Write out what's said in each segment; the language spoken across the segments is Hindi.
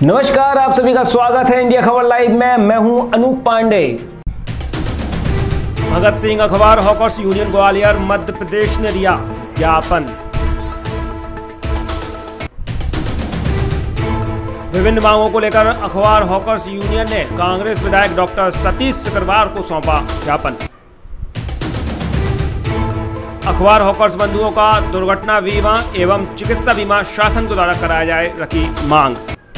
नमस्कार, आप सभी का स्वागत है इंडिया खबर लाइव में। मैं हूं अनूप पांडे। भगत सिंह अखबार हॉकर्स यूनियन ग्वालियर मध्य प्रदेश ने दिया ज्ञापन। विभिन्न मांगों को लेकर अखबार हॉकर्स यूनियन ने कांग्रेस विधायक डॉक्टर सतीश सिकरवार को सौंपा ज्ञापन। अखबार हॉकर्स बंधुओं का दुर्घटना बीमा एवं चिकित्सा बीमा शासन के द्वारा कराया जाए, रखी मांग।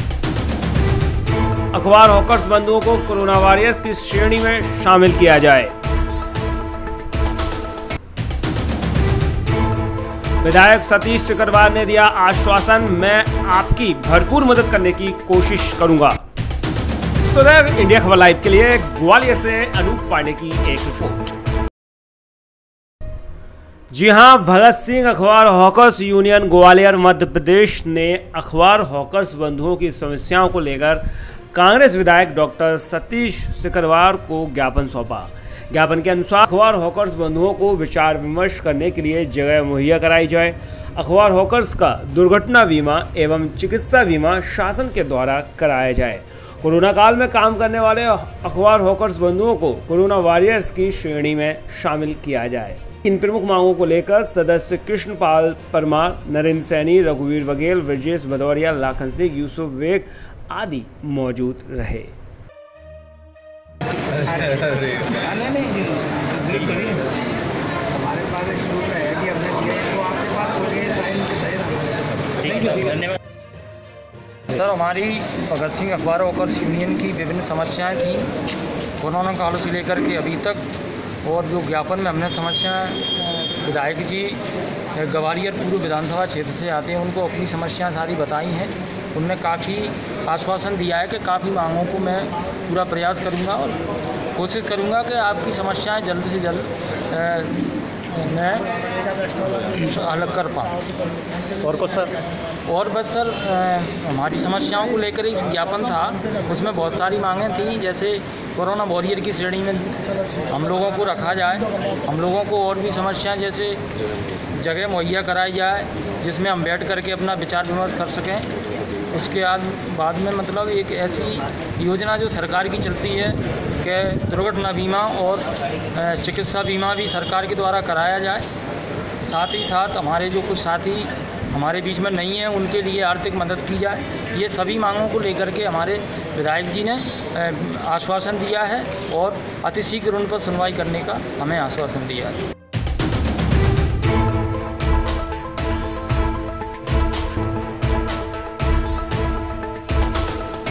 अखबार हॉकर्स बंधुओं को कोरोना वॉरियर्स की श्रेणी में शामिल किया जाए। विधायक सतीश सिकरवार ने दिया आश्वासन, मैं आपकी भरपूर मदद करने की कोशिश करूंगा। तो इंडिया खबर लाइव के लिए ग्वालियर से अनूप पांडे की एक रिपोर्ट। जी हां, भगत सिंह अखबार हॉकर्स यूनियन ग्वालियर मध्य प्रदेश ने अखबार हॉकर्स बंधुओं की समस्याओं को लेकर कांग्रेस विधायक डॉक्टर सतीश सिकरवार को ज्ञापन सौंपा। ज्ञापन के अनुसार अखबार हॉकर्स बंधुओं को विचार विमर्श करने के लिए जगह मुहैया कराई जाए। अखबार हॉकर्स का दुर्घटना बीमा एवं चिकित्सा बीमा शासन के द्वारा कराया जाए। कोरोना काल में काम करने वाले अखबार हॉकर्स बंधुओं को कोरोना वॉरियर्स की श्रेणी में शामिल किया जाए। इन प्रमुख मांगों को लेकर सदस्य कृष्णपाल परमार, नरेंद्र सैनी, रघुवीर बघेल, ब्रजेश भदौरिया, लाखन सिंह, यूसुफ वेग आदि मौजूद रहे। सर, हमारी भगत सिंह अखबार हॉकर्स यूनियन की विभिन्न समस्याएं थी कोरोना काल से लेकर के अभी तक, और जो ज्ञापन में हमने समस्याएं विधायक जी ग्वालियर पूर्व विधानसभा क्षेत्र से आते हैं, उनको अपनी समस्याएं सारी बताई हैं। उनने काफ़ी आश्वासन दिया है कि काफ़ी मांगों को मैं पूरा प्रयास करूंगा और कोशिश करूंगा कि आपकी समस्याएं जल्द से जल्द मैं हल कर पाऊँ। और कुछ सर? और बस सर, हमारी समस्याओं को लेकर एक ज्ञापन था, उसमें बहुत सारी मांगें थी, जैसे कोरोना वॉरियर की श्रेणी में हम लोगों को रखा जाए, हम लोगों को और भी समस्याएं जैसे जगह मुहैया कराई जाए जिसमें हम बैठ करके अपना विचार विमर्श कर सकें। उसके बाद में मतलब एक ऐसी योजना जो सरकार की चलती है कि दुर्घटना बीमा और चिकित्सा बीमा भी सरकार के द्वारा कराया जाए। साथ ही साथ हमारे जो कुछ साथी हमारे बीच में नहीं है, उनके लिए आर्थिक मदद की जाए। ये सभी मांगों को लेकर के हमारे विधायक जी ने आश्वासन दिया है और अतिशीघ्र उन पर सुनवाई करने का हमें आश्वासन दिया है।